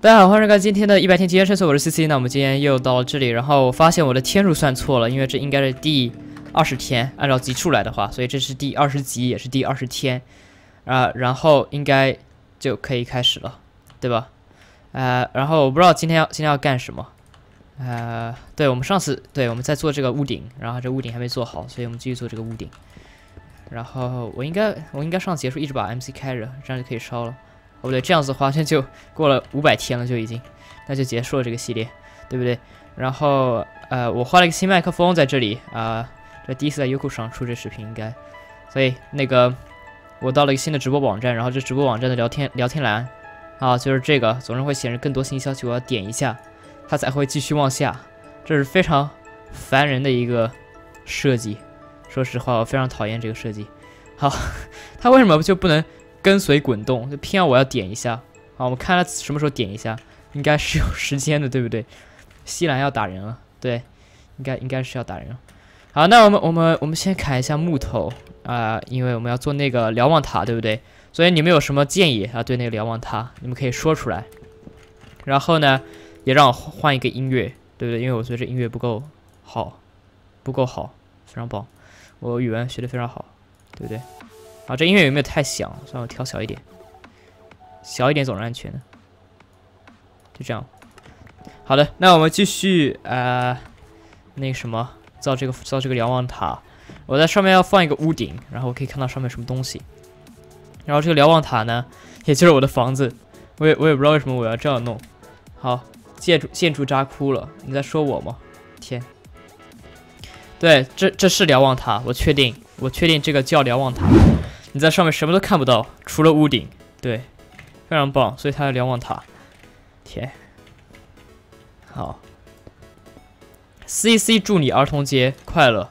大家好，欢迎来到今天的100天极限探索，我是 CC。那我们今天又到了这里，然后我发现我的天数算错了，因为这应该是第20天，按照集数来的话，所以这是第20集，也是第20天然后应该就可以开始了，对吧？然后我不知道今天要干什么。对，我们上次我们在做这个屋顶，然后这屋顶还没做好，所以我们继续做这个屋顶。然后我应该上次结束一直把 MC 开着，这样就可以烧了。哦不对，这样子的话，这就过了500天了，就已经，那就结束了这个系列，对不对？然后我换了一个新麦克风在这里这第一次在优酷上出这视频应该，所以那个我到了一个新的直播网站，然后这直播网站的聊天栏就是这个，总是会显示更多新消息，我要点一下，它才会继续往下，这是非常烦人的一个设计。说实话，我非常讨厌这个设计。好，它为什么就不能跟随滚动，就偏要我要点一下？好，我们看它什么时候点一下，应该是有时间的，对不对？西兰要打人了，对，应该是要打人了。好，那我们先砍一下木头因为我们要做那个瞭望塔，对不对？所以你们有什么建议对那个瞭望塔，你们可以说出来。然后呢，也让我换一个音乐，对不对？因为我觉得这音乐不够好，非常棒。我语文学得非常好，对不对？这音乐有没有太响？算我调小一点，小一点总是安全的。就这样。好的，那我们继续那个什么，造这个瞭望塔。我在上面要放一个屋顶，然后我可以看到上面什么东西。然后这个瞭望塔呢，也就是我的房子。我也不知道为什么我要这样弄。好，建筑渣哭了，你在说我吗？天。对，这是瞭望塔，我确定这个叫瞭望塔。你在上面什么都看不到，除了屋顶。对，非常棒，所以它叫瞭望塔。天，好。CC 祝你儿童节快乐。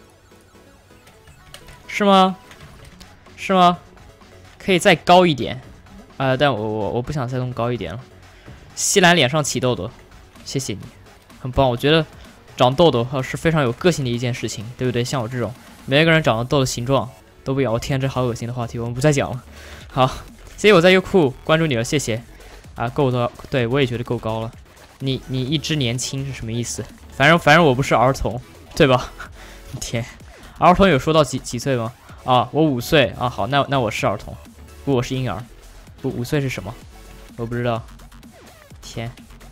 是吗？是吗？可以再高一点但我不想再弄高一点了。西兰脸上起痘痘，谢谢你，很棒。我觉得长痘痘是非常有个性的一件事情，对不对？像我这种，每个人长的痘的形状都不一样。我天，这好恶心的话题，我们不再讲了。好，谢谢我在优酷关注你了，谢谢够高，对我也觉得够高了。你一直年轻是什么意思？反正我不是儿童，对吧？天，儿童有说到几岁吗？我5岁好，那我是儿童，不，我是婴儿。不，5岁是什么？我不知道。天。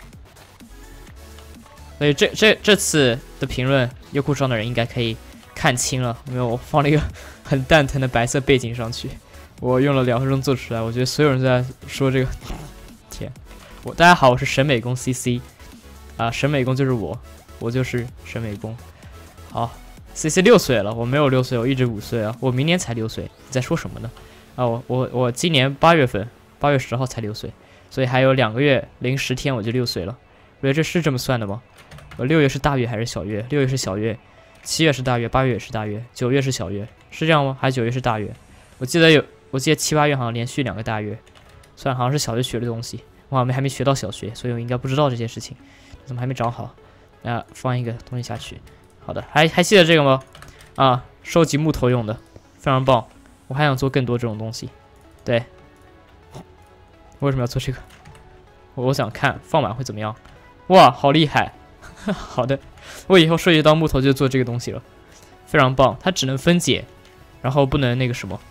所以这次的评论，优酷上的人应该可以看清了，因为我放了一个很蛋疼的白色背景上去，我用了2分钟做出来。我觉得所有人都在说这个，天！大家好，我是审美工 CC，审美工就是我就是审美工。好 ，CC 6岁了，我没有6岁，我一直5岁我明年才6岁。你在说什么呢？我今年8月10号才6岁，所以还有2个月零10天我就6岁了。我觉得这是这么算的吗？6月是大月还是小月？6月是小月，7月是大月，8月也是大月，9月是小月，是这样吗？还是9月是大月？我记得7、8月好像连续2个大月，虽然好像是小学学的东西，我还没学到小学，所以我应该不知道这些事情。怎么还没长好？放一个东西下去。好的，还记得这个吗？收集木头用的，非常棒。我还想做更多这种东西。对，为什么要做这个？我想看放满会怎么样。哇，好厉害！好的，我以后收集到木头就做这个东西了，非常棒。它只能分解，然后不能那个什么。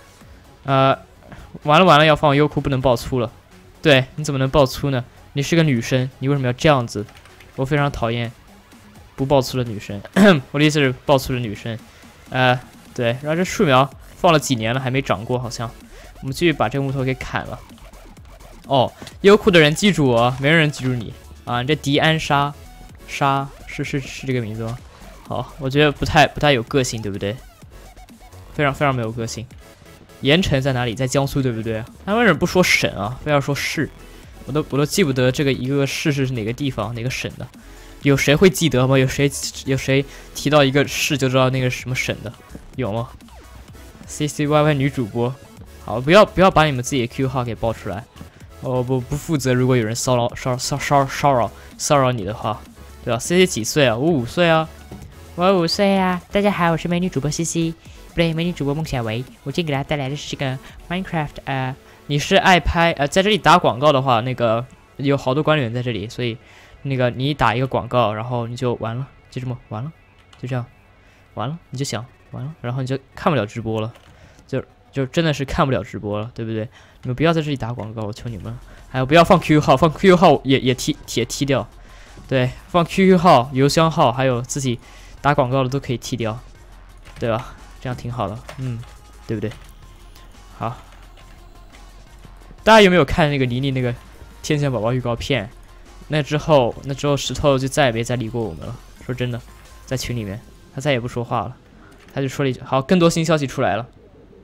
完了，要放优酷不能爆粗了。对，你怎么能爆粗呢？你是个女生，你为什么要这样子？我非常讨厌不爆粗的女生。我的意思是爆粗的女生。对，然后这树苗放了几年了还没长过，好像。我们继续把这个木头给砍了。优酷的人记住我，没人记住你。你这迪安莎是这个名字吗？好，我觉得不太有个性，对不对？非常没有个性。盐城在哪里？在江苏，对不对？他为什么不说省非要说市？我都记不得这个一个市是哪个地方哪个省的。有谁会记得吗？有谁提到一个市就知道那个什么省的？有吗 ？CCYY 女主播，好，不要把你们自己的 QQ 号给报出来。我不负责，如果有人骚扰你的话，对吧 ？CC 几岁啊？我5岁啊。 我5岁啊！大家好，我是美女主播 CC， 不对，美女主播孟小维。我今天给大家带来的是这个 Minecraft 你是爱拍在这里打广告的话，那个有好多管理员在这里，所以那个你打一个广告，然后你就完了，就这么完了，就这样完了，你就想完了，然后你就看不了直播了，就真的是看不了直播了，对不对？你们不要在这里打广告，我求你们了。还有不要放 QQ 号，放 QQ 号也踢掉，对，放 QQ 号、邮箱号，还有自己打广告的都可以踢掉，对吧？这样挺好的，对不对？好，大家有没有看那个妮妮那个天线宝宝预告片？那之后石头就再也没再理过我们了。说真的，在群里面他再也不说话了，他就说了一句：“好，更多新消息出来了，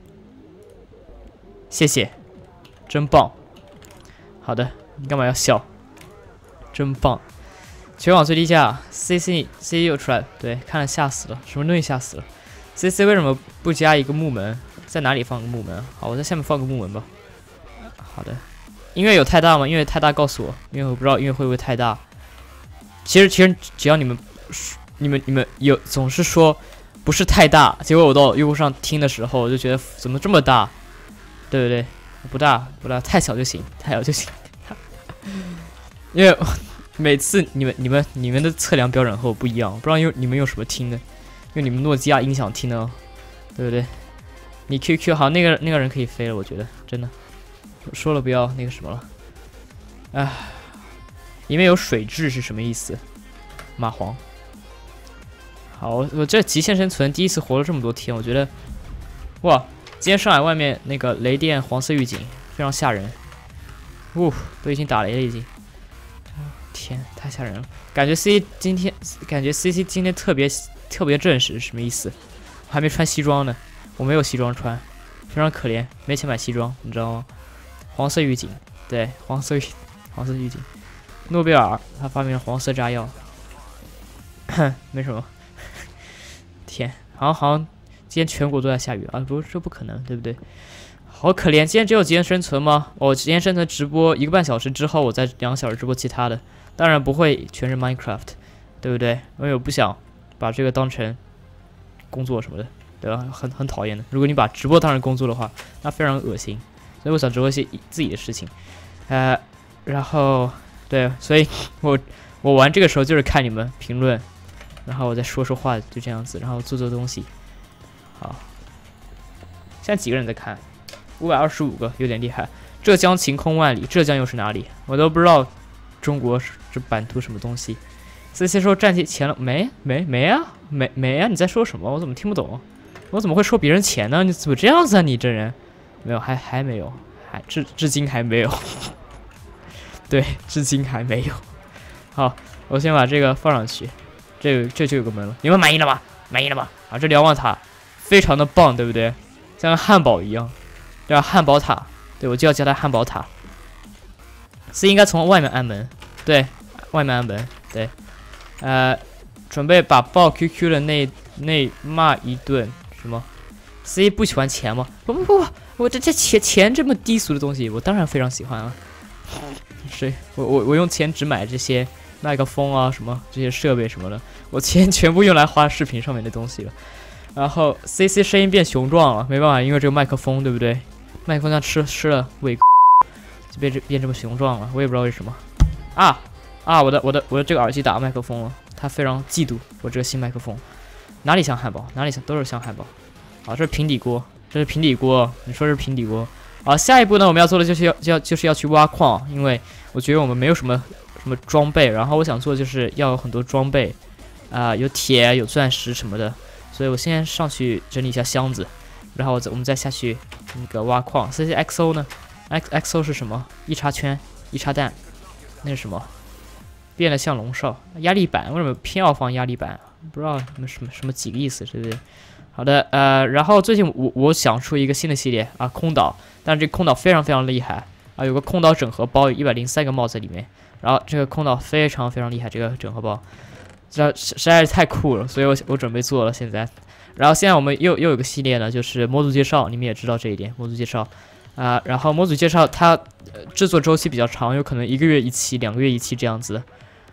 谢谢，真棒。”好的，你干嘛要笑？真棒！全网最低价 ，CC 又出来了，对，看了吓死了，什么东西吓死了 ？CC 为什么不加一个木门？在哪里放个木门？好，我在下面放个木门吧。好的，音乐有太大吗？音乐太大告诉我，因为我不知道音乐会不会太大。其实只要你们有总是说不是太大，结果我到优酷上听的时候，我就觉得怎么这么大，对不对？不大，太小就行，太小就行。因为每次你们的测量标准和我不一样，不知道你们用什么听的，用你们诺基亚音响听的，对不对？你 QQ 好，那个人可以飞了，我觉得真的。说了不要那个什么了，哎，里面有水蛭是什么意思？蚂蟥。好，我这极限生存第一次活了这么多天，我觉得，哇！今天上海外面那个雷电黄色预警非常吓人，都已经打雷了已经，天，太吓人了！感觉 CC 今天特别正式，什么意思？我还没穿西装呢，我没有西装穿，非常可怜，没钱买西装，你知道吗？黄色预警，对，黄色预警，诺贝尔他发明了黄色炸药，没什么，天，好像。今天全国都在下雨啊！不，这不可能，对不对？好可怜，今天只有极限生存吗？我极限生存直播1个半小时之后，我再2个小时直播其他的，当然不会全是 Minecraft， 对不对？因为我不想把这个当成工作什么的，对吧？很讨厌的。如果你把直播当成工作的话，那非常恶心。所以我想直播一些自己的事情，然后对，所以我玩这个时候就是看你们评论，然后我再说话，就这样子，然后做东西。好，现在几个人在看？525个，有点厉害。浙江晴空万里，浙江又是哪里？我都不知道。中国这版图什么东西？CC 说站起钱了没啊？没啊！你在说什么？我怎么听不懂？我怎么会说别人钱呢？你怎么这样子啊？你这人没有，还没有，至今还没有。对，至今还没有。好，我先把这个放上去。这就有个门了，你们满意了吗？满意了吗？啊，这瞭望塔。非常的棒，对不对？像汉堡一样，叫汉堡塔。对，我就要叫它汉堡塔。是应该从外面安门，对，外面安门，对。准备把爆 QQ 的那骂一顿什么 ？C 不喜欢钱吗？不，我这钱这么低俗的东西，我当然非常喜欢啊。是我用钱只买这些麦克风啊什么这些设备什么的，我钱全部用来花视频上面的东西了。然后 CC 声音变雄壮了，没办法，因为这个麦克风，对不对？麦克风像吃了胃，就变这么雄壮了，我也不知道为什么。我的这个耳机打麦克风了，他非常嫉妒我这个新麦克风。哪里像汉堡？哪里都是像汉堡。好，这是平底锅，你说是平底锅。好，下一步呢，我们要做的就是要去挖矿，因为我觉得我们没有什么装备，然后我想做就是要有很多装备，有铁、有钻石什么的。所以我先上去整理一下箱子，然后我们再下去那个挖矿。CCXO 呢 ？XO 是什么？一插圈，一插弹，那是什么？变得像龙少。压力板为什么偏要放压力板？不知道什么几个意思，对不对？好的，然后最近我想出一个新的系列啊，空岛，但是这个空岛非常非常厉害啊，有个空岛整合包，有103个帽在里面，然后这个空岛非常非常厉害，这个整合包。这实在是太酷了，所以我准备做了现在。然后现在我们又有个系列呢，就是模组介绍，你们也知道这一点，模组介绍然后模组介绍它制作周期比较长，有可能1个月1期、2个月1期这样子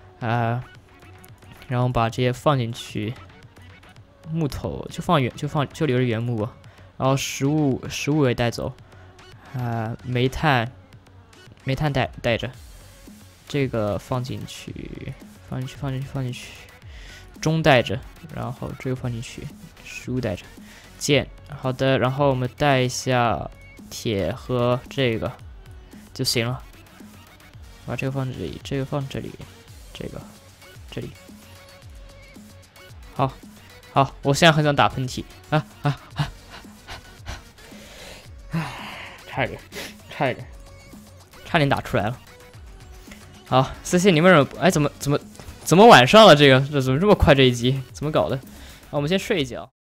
然后把这些放进去，木头就留着原木吧，然后食物也带走煤炭带着， 这个放进去，放进去，钟带着，然后这个放进去，书带着，剑，好的，然后我们带一下铁和这个就行了。把这个放这里，这个放这里，这个这里。好，好，我现在很想打喷嚏差点打出来了。好，CC，你为什么？哎，怎么晚上了？这怎么这么快？这一集怎么搞的？啊，我们先睡一觉。